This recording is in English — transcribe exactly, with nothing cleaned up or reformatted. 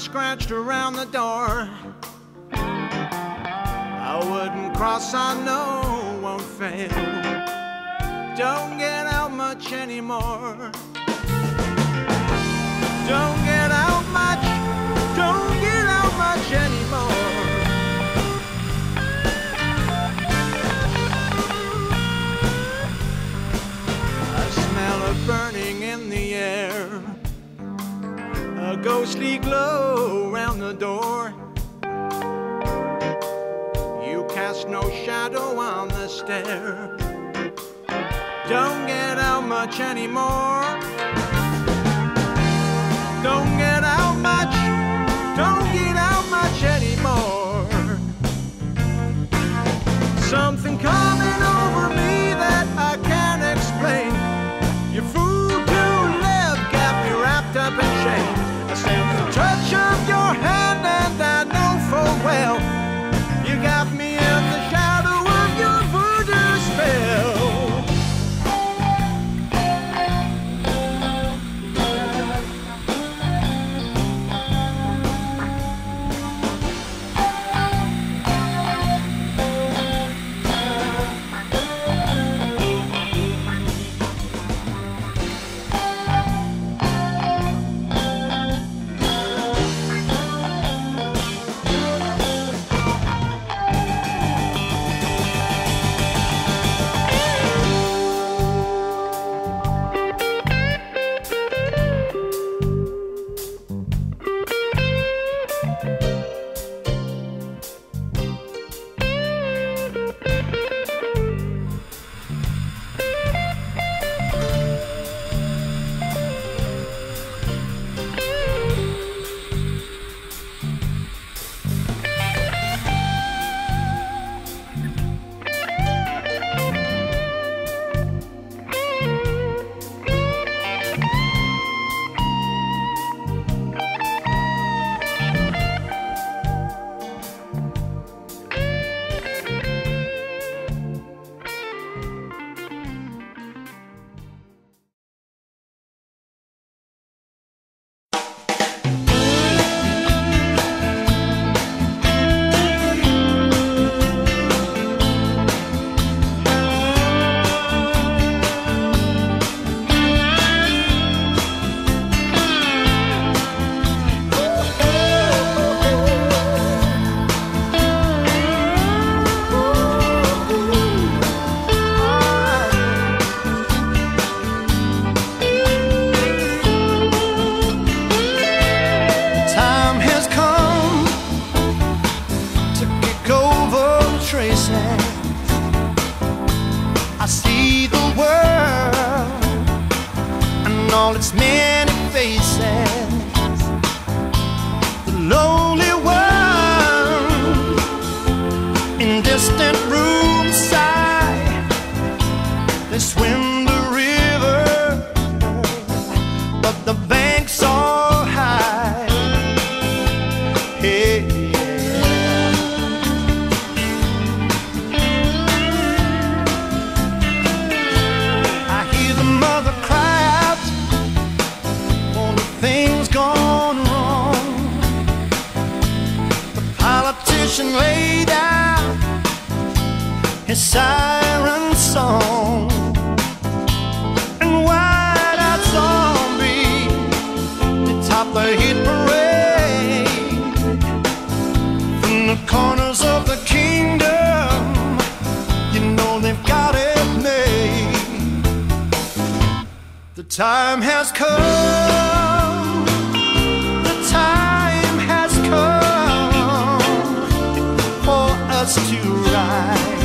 scratched around the door. A wooden cross I know won't fail. Don't get out much anymore. Don't get out much, don't get out much anymore. I smell a burning in the air, a ghostly glow around the door. You cast no shadow on the stair. Don't get out much anymore. Don't get out much, don't get out much anymore. Something coming over me that I can't explain. Your food to live got me wrapped up in shame. I sense the touch of your hand and I know full well you got me in the shadow of your voodoo spell. I see the world and all its many faces. The lonely one in distant rooms sigh. They swim the river, but the banks are high. Hey. Lay down his siren song, and wide-eyed zombie atop the hit parade. From the corners of the kingdom, you know they've got it made. The time has come, the time has come to rise.